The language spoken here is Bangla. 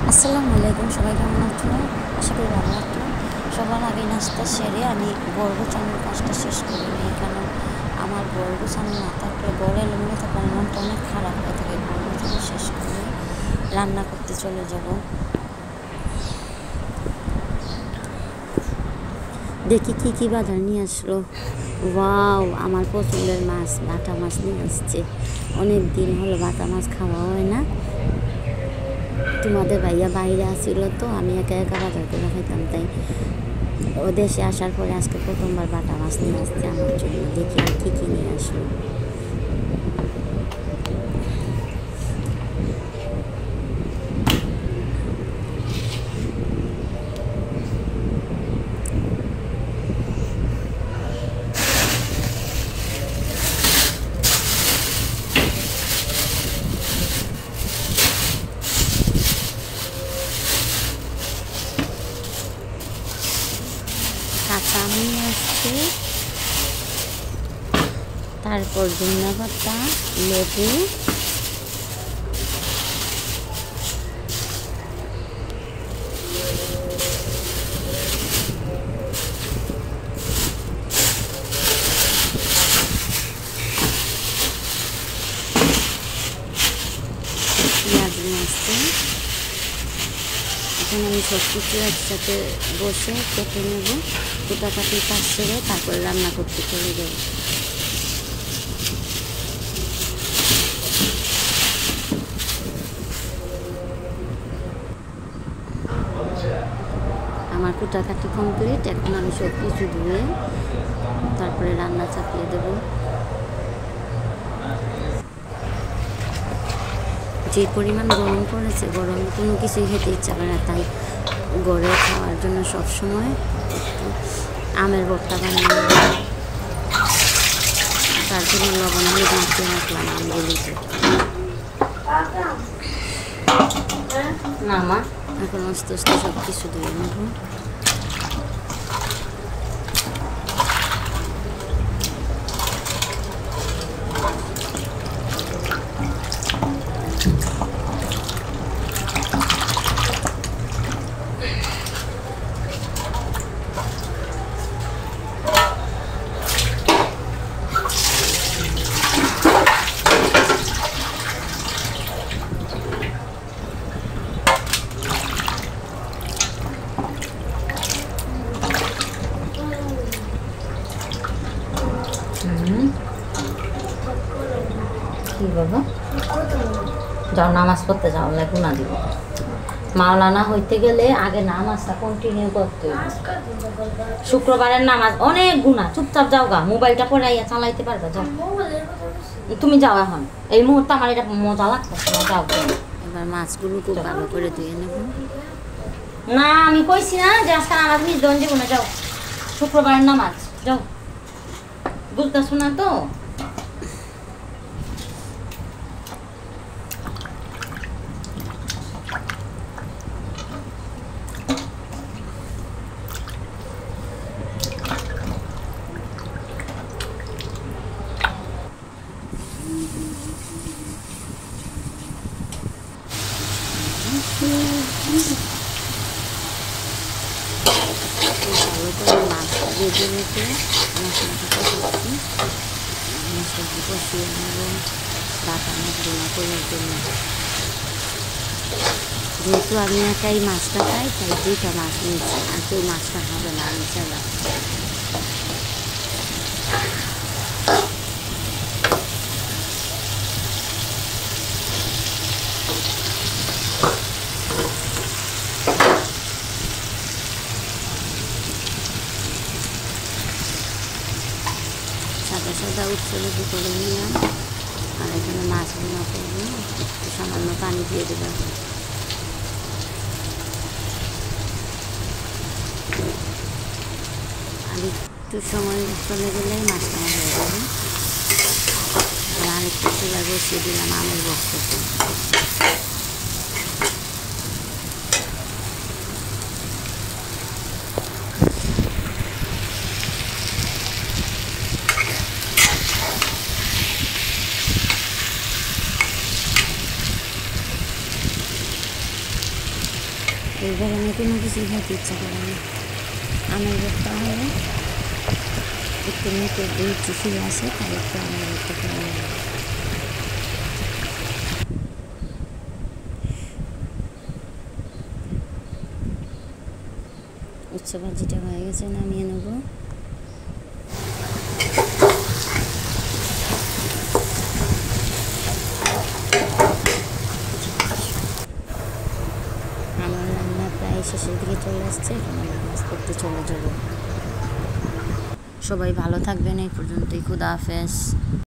আসসালামু আলাইকুম, সবাই কেমন আছো? আশা করি ভালো আছো। সবার আগে নাস্তা সেরে আমি ঘর গোছানোর কাজটা শেষ করে নিই, কারণ আমার ঘর গোছানো না থাকলে, ঘর এলোমেলো থাকলে আমার মনটা অনেক খারাপ হয়ে থাকে। ঘর গোছানো শেষ করে রান্না করতে চলে যাব। দেখি কি কি বাজার নিয়ে আসলো। ওয়াও, আমার পছন্দের মাছ, বাটা মাছ নিয়ে আসছে। অনেক দিন হলো বাটা মাছ খাওয়া হয় না। তোমাদের ভাইয়া বাইরে আসছিল, তো আমি একা একা বাজার করে খাইতাম, তাই ও দেশে আসার পরে আজকে প্রথমবার বাটা মাছ নিয়ে আসছে আমার জন্য। দেখি আর কী কী নিয়ে আসলো। কাঁচা আম নিয়ে আসছে, তারপর ধনিয়া পাতা, লেবু, পেঁয়াজ নিয়ে আসছে। এখন আমি সব কিছু একসাথে বসে কেটে নেব, কোটাকাটি কাজ সেরে তারপরে রান্না করতে চলে যাব। আমার কুটাকাটি কমপ্লিট। এখন আমি সব কিছু ধুয়ে তারপরে রান্না চাপিয়ে দেব। যে পরিমাণ গরম পড়েছে, গরমে কোনো কিছুই খেতে ইচ্ছা করে না, তাই গড়ে খাওয়ার জন্য সবসময় একটু আমের ভর্তা বানিয়ে নেব। তার জন্য লবণ হলুদ মাখিয়ে রাখলাম আমগুলিতে। না মা, এখন আস্তে আস্তে সব কিছু ধুয়ে নেব। কি বাবা, যাও নামাজ পড়তে যাও, গুণা দিব। মাওলানা হইতে গেলে আগে নামাজটা কন্টিনিউ করতে হবে। শুক্রবারের নামাজ অনেক গুণা। চুপচাপ যাও গা, মোবাইলটা পড়াইয়া চালাইতে পারবে, যাও তুমি যাও। এখন এই মুহূর্তে আমার এটা মজা লাগতেছে, যাও। এবার মাছগুলো খুব ভালো করে ধুয়ে নেব। না, আমি কইছি না যে আজকে নামাজ মিস দন দিব না, যাও। শুক্রবারের নামাজ, যাও। বুঝতেছো না তো? ভালো করে মাছ ভেজে রেখে মশলাটা কষাচ্ছি। মশলাটি কষিয়ে নেব বাটা মাছ রান্না করার জন্য। যেহেতু আমি একাই মাছটা খাই, তাই দুইটা মাছ নিয়েছি, আর কেউ মাছটা খাবে না, আমি ছাড়া। সাদা সাদা উচ্চলেবু করে নিলাম, আর এখানে মাছ ভুনা করবো। একটু সামান্য পানি দিয়ে দেবেন। আর একটু সময় চলে গেলেই মাছটা হয়ে যাবে। আর আরেকটু চুলা বসিয়ে দিলাম আমের বক্সটা। এই গরমে কোনো কিছু খাইতে ইচ্ছা করে না। আমের ভর্তা হলে একটু মুখে রুচি ফিরে আসে, তাই একটু আমের ভর্তা করে নেব। উচ্চ ভাজিটা হয়ে গেছে, নামিয়ে নেব। আমার রান্না প্রায় শেষের দিকে চলে আসছে, এখন আমি নামাজ পড়তে চলে যাব। সবাই ভালো থাকবেন, এই পর্যন্তই। খুদা হাফেজ।